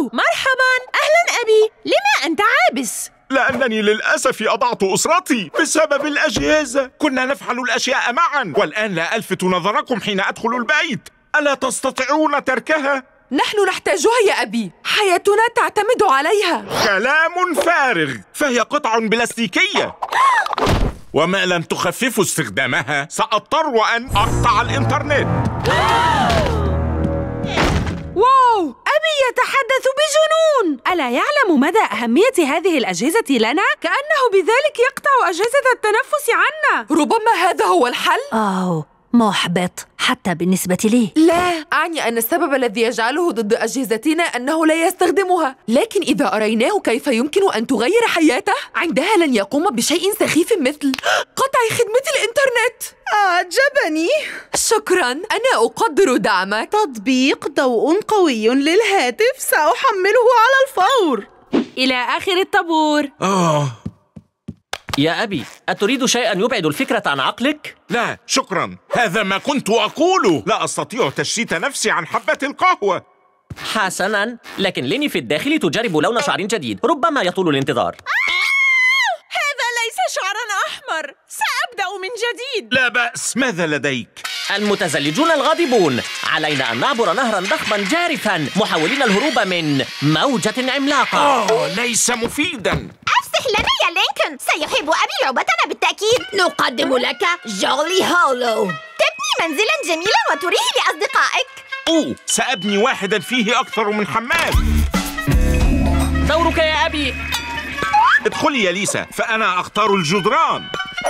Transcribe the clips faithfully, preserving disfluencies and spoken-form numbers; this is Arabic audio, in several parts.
أوه مرحباً، أهلاً أبي. لما أنت عابس؟ لأنني للأسف أضعت أسرتي بسبب الأجهزة. كنا نفعل الأشياء معاً، والآن لا ألفت نظركم حين أدخل البيت. ألا تستطيعون تركها؟ نحن نحتاجها يا أبي، حياتنا تعتمد عليها. كلام فارغ، فهي قطع بلاستيكية. وما لم تخففوا استخدامها سأضطر أن أقطع الإنترنت. واو، أبي يتحدث بجنون. ألا يعلم مدى أهمية هذه الأجهزة لنا؟ كأنه بذلك يقطع أجهزة التنفس عنا. ربما هذا هو الحل؟ أوه محبط حتى بالنسبة لي. لا، أعني أن السبب الذي يجعله ضد أجهزتنا أنه لا يستخدمها، لكن إذا أريناه كيف يمكن أن تغير حياته، عندها لن يقوم بشيء سخيف مثل قطع خدمة الإنترنت. أعجبني. شكراً، أنا أقدر دعمك. تطبيق ضوء قوي للهاتف سأحمله على الفور. إلى آخر الطابور. آه يا أبي، أتريد شيئاً يبعد الفكرة عن عقلك؟ لا شكراً، هذا ما كنت أقوله. لا أستطيع تشتيت نفسي عن حبة القهوة. حسناً، لكن ليني في الداخل تجرب لون شعر جديد، ربما يطول الانتظار. هذا ليس شعراً أحمر، سأبدأ من جديد. لا بأس، ماذا لديك؟ المتزلجون الغاضبون، علينا أن نعبر نهراً ضخماً جارفاً محاولين الهروب من موجة عملاقة. آه ليس مفيداً. أفسح لنا يا لينكولن، سيحب أبي لعبتنا بالتأكيد. نقدم لك جولي هولو، تبني منزلاً جميلاً وتريه لأصدقائك. أوه، سأبني واحداً فيه أكثر من حمام. دورك يا أبي. ادخلي يا ليسا، فأنا أختار الجدران.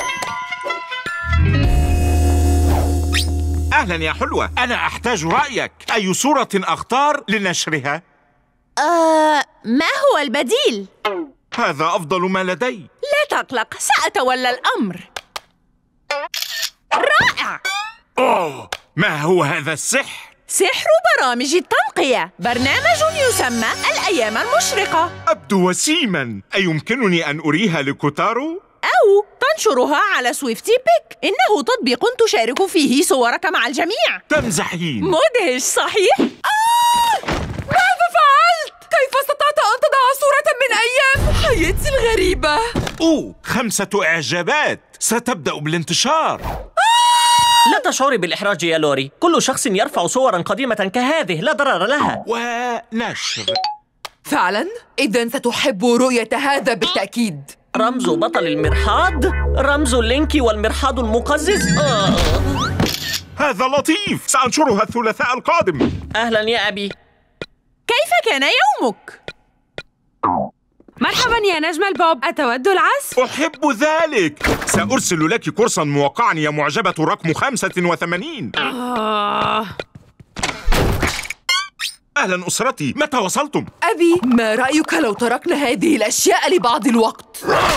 أهلاً يا حلوة، أنا أحتاج رأيك. أي صورة أختار لنشرها؟ آه، ما هو البديل؟ هذا أفضل ما لدي. لا تقلق، سأتولى الأمر. رائع. أوه، ما هو هذا السحر؟ سحر برامج التنقية، برنامج يسمى الأيام المشرقة. أبدو وسيماً. أيمكنني أن أريها لكوتارو؟ أو تنشرها على سويفتي بيك. إنه تطبيق تشارك فيه صورك مع الجميع. تمزحين. مدهش صحيح؟ آه! ماذا فعلت؟ كيف استطعت أن تضع صورة من أيام حياتي الغريبة؟ أوه، خمسة إعجابات، ستبدأ بالانتشار. لا تشعري بالإحراج يا لوري، كل شخص يرفع صوراً قديمة كهذه لا ضرر لها. ونشر. فعلاً؟ إذن ستحب رؤية هذا بالتأكيد. رمز بطل المرحاض، رمز اللينكي والمرحاض المقزز. آه. هذا لطيف، سأنشرها الثلاثاء القادم. أهلاً يا أبي. كيف كان يومك؟ مرحباً يا نجم البوب، أتود العزف؟ أحب ذلك. سأرسل لك كورساً موقعاً يا معجبة رقم خمسة وثمانين. آه. أهلاً أسرتي، متى وصلتم؟ أبي، ما رأيك لو تركنا هذه الأشياء لبعض الوقت؟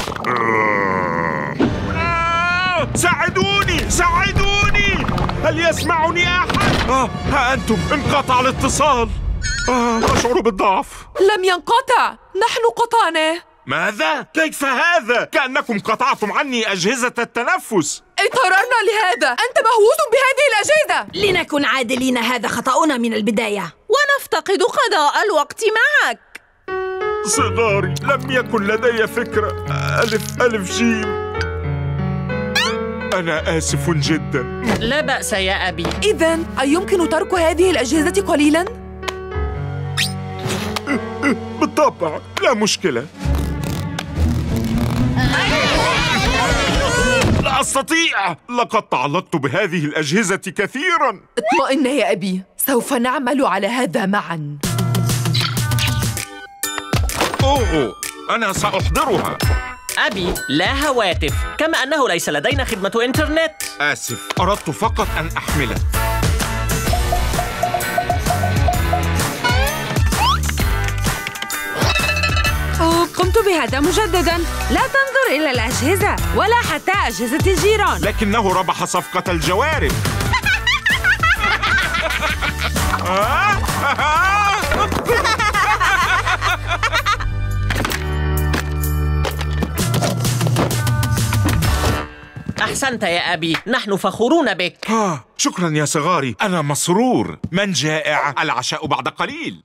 ساعدوني ساعدوني، هل يسمعني أحد؟ آه، ها أنتم، انقطع الاتصال. آه، أشعر بالضعف. لم ينقطع، نحن قطعناه. ماذا؟ كيف هذا؟ كأنكم قطعتم عني أجهزة التنفس. اضطررنا لهذا، أنت مهووس بهذه الأجهزة. لنكن عادلين، هذا خطأنا من البداية. ونفتقد قضاء الوقت معك. صغاري، لم يكن لدي فكرة. ألف ألف جيم. أنا آسف جدا. لا بأس يا أبي. إذن أيمكن ترك هذه الأجهزة قليلاً؟ بالطبع، لا مشكلة. لا أستطيع، لقد تعلقت بهذه الأجهزة كثيراً. اطمئن يا أبي، سوف نعمل على هذا معاً. أوه، أنا سأحضرها. أبي، لا هواتف، كما أنه ليس لدينا خدمة إنترنت. آسف، أردت فقط أن أحمله. أوه، قمت بهذا مجدداً. لا تنظر إلى الأجهزة ولا حتى أجهزة الجيران. لكنه ربح صفقة الجوارب. أحسنت يا أبي، نحن فخورون بك. آه، شكراً يا صغاري، أنا مسرور. من جائع؟ العشاء بعد قليل.